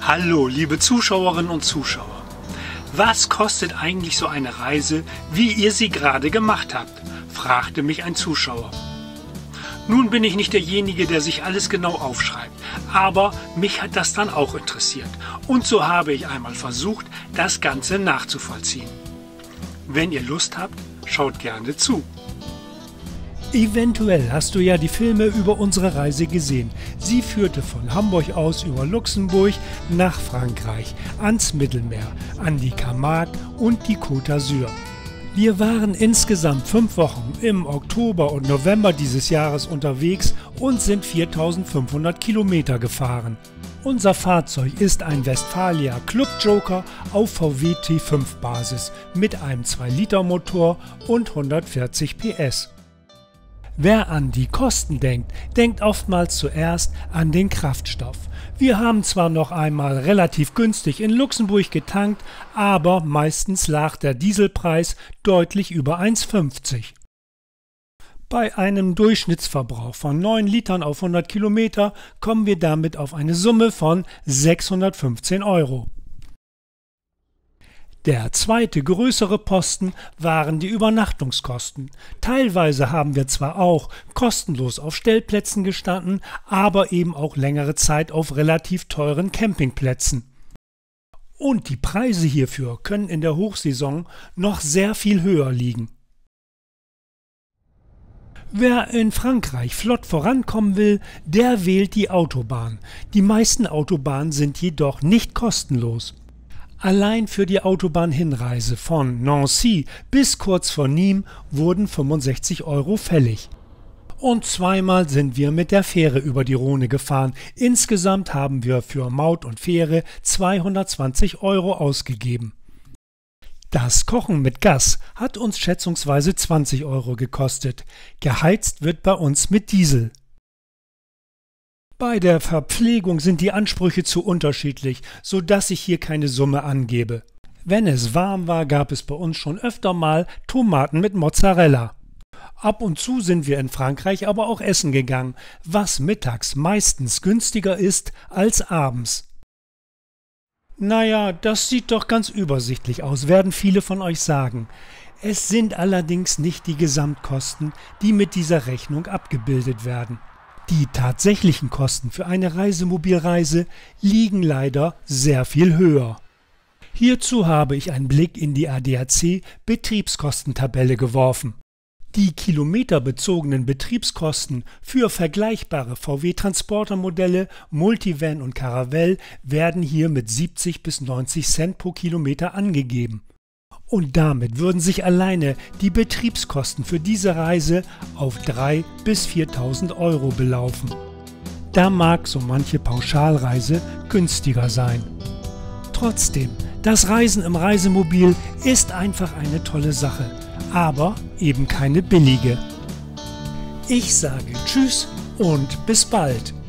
Hallo, liebe Zuschauerinnen und Zuschauer. Was kostet eigentlich so eine Reise, wie ihr sie gerade gemacht habt? Fragte mich ein Zuschauer. Nun bin ich nicht derjenige, der sich alles genau aufschreibt, aber mich hat das dann auch interessiert. Und so habe ich einmal versucht, das Ganze nachzuvollziehen. Wenn ihr Lust habt, schaut gerne zu. Eventuell hast du ja die Filme über unsere Reise gesehen. Sie führte von Hamburg aus über Luxemburg nach Frankreich, ans Mittelmeer, an die Camargue und die Côte d'Azur. Wir waren insgesamt 5 Wochen im Oktober und November dieses Jahres unterwegs und sind 4500 Kilometer gefahren. Unser Fahrzeug ist ein Westfalia Club Joker auf VW T5 Basis mit einem 2-Liter-Motor und 140 PS. Wer an die Kosten denkt, denkt oftmals zuerst an den Kraftstoff. Wir haben zwar noch einmal relativ günstig in Luxemburg getankt, aber meistens lag der Dieselpreis deutlich über 1,50. Bei einem Durchschnittsverbrauch von 9 Litern auf 100 Kilometer kommen wir damit auf eine Summe von 615 €. Der zweite größere Posten waren die Übernachtungskosten. Teilweise haben wir zwar auch kostenlos auf Stellplätzen gestanden, aber eben auch längere Zeit auf relativ teuren Campingplätzen. Und die Preise hierfür können in der Hochsaison noch sehr viel höher liegen. Wer in Frankreich flott vorankommen will, der wählt die Autobahn. Die meisten Autobahnen sind jedoch nicht kostenlos. Allein für die Autobahnhinreise von Nancy bis kurz vor Nîmes wurden 65 € fällig. Und zweimal sind wir mit der Fähre über die Rhone gefahren. Insgesamt haben wir für Maut und Fähre 220 € ausgegeben. Das Kochen mit Gas hat uns schätzungsweise 20 € gekostet. Geheizt wird bei uns mit Diesel. Bei der Verpflegung sind die Ansprüche zu unterschiedlich, sodass ich hier keine Summe angebe. Wenn es warm war, gab es bei uns schon öfter mal Tomaten mit Mozzarella. Ab und zu sind wir in Frankreich aber auch essen gegangen, was mittags meistens günstiger ist als abends. Naja, das sieht doch ganz übersichtlich aus, werden viele von euch sagen. Es sind allerdings nicht die Gesamtkosten, die mit dieser Rechnung abgebildet werden. Die tatsächlichen Kosten für eine Reisemobilreise liegen leider sehr viel höher. Hierzu habe ich einen Blick in die ADAC-Betriebskostentabelle geworfen. Die kilometerbezogenen Betriebskosten für vergleichbare VW-Transportermodelle, Multivan und Caravelle werden hier mit 70 bis 90 Cent pro Kilometer angegeben. Und damit würden sich alleine die Betriebskosten für diese Reise auf 3.000 bis 4.000 € belaufen. Da mag so manche Pauschalreise günstiger sein. Trotzdem, das Reisen im Reisemobil ist einfach eine tolle Sache, aber eben keine billige. Ich sage Tschüss und bis bald.